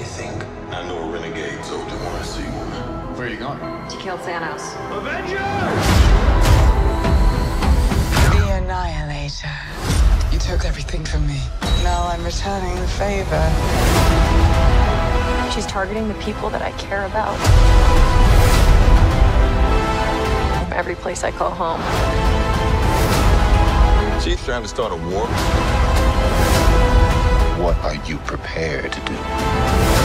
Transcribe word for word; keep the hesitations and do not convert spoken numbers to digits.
think. I know a renegade soldier want to see one. Where are you going? To kill Thanos. Avengers! The Annihilator. You took everything from me. Now I'm returning the favor. She's targeting the people that I care about. Every place I call home. She's trying to start a war. What are you prepared to do?